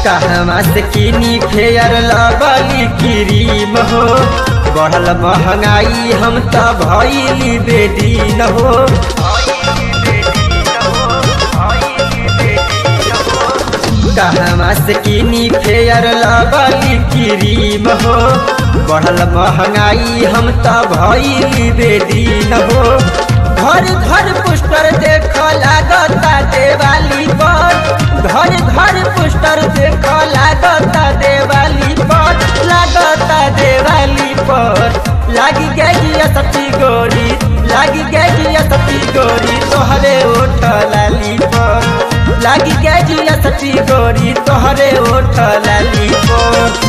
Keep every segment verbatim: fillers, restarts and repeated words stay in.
कहवा से किनी फेयर लगली क्रीम हो, बढ़ल महंगाई हम त भइली बेदीन हो। कहवा से किनी फेयर लगली क्रीम हो, बढ़ल महंगाई हम त भइली बेदीन हो। घर घर पोस्टर देख लागता देवाली पर, घर घर पोस्टर देख लागता देवाली पर, लागता देवाली पर। लागी गई सती गोरी, लागी गई सती गोरी तोहरे ओठ लाली पर, लागी गई सती गोरी तोहरे ओठ लाली पर।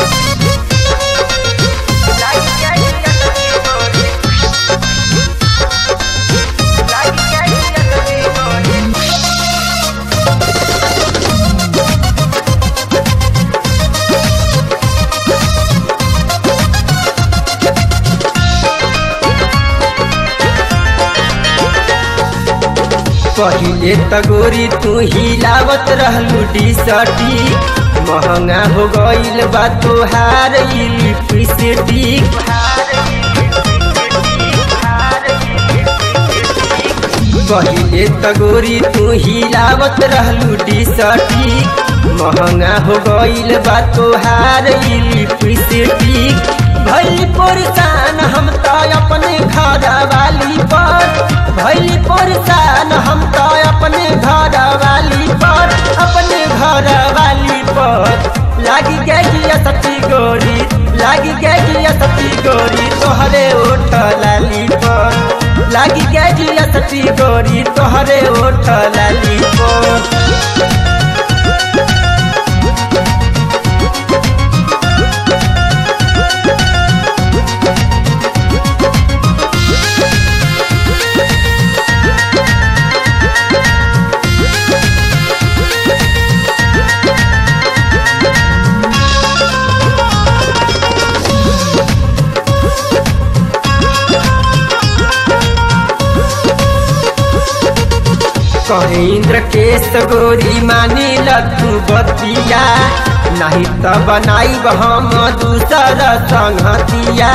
पहिले त गोरी तू हिलावत रहलू टी-शर्टी, महंगा हो गईल बा तोहार लिपस्टिक। पहिले त गोरी तू हिलावत रहलू टी-शर्टी, महंगा हो गईल बा तोहार लिपस्टिक। भइली परेशान हम त अपने घर वाली पर, भइली परेशान हम त अपने घर वाली पर, अपने घर वाली पर। लागी गई सती गोरी, लागी गई सती गोरी तोहरे ओठ लाली पर, लागी गई सती गोरी तोहरे ओठ लाली पर। कहे इंद्र केश गोरी मानी लू बतिया, नहीं त बनाई हम दूसर संगतिया।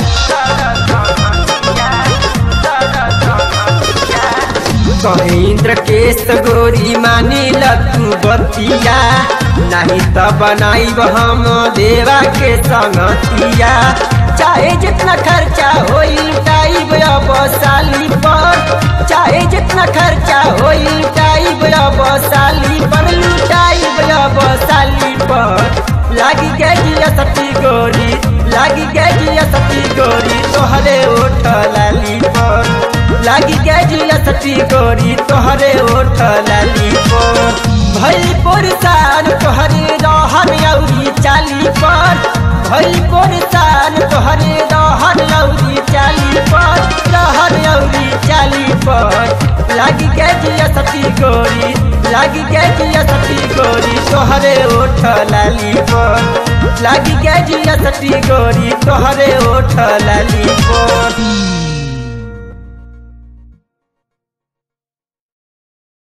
कहे इंद्र केश गोरी मानी लू बतिया, नहीं त बनाई हम देवा के संगतिया। चाहे जितना खर्चा हो लुटाई अब साली पर, चाहे जितना खर्चा हो लुटाई अब साली पर, लुटाई अब साली पर। लागी गई सती गोरी, लागी गई सती गोरी तोहरे ओठ लाली पर, लागी गई सती गोरी तोहरे ओठ लाली पर। भइल परेशान तोहरे रहन अउरी चाली पर, भइल परेशान तोहरे रहन अउरी चाली पर, रहन अउरी चाली पर। लागी गई सती गोरी, लागी गई सती गोरी तोहरे ओठ लाली पर, लागी गई सती गोरी तोहरे ओठ लाली पर।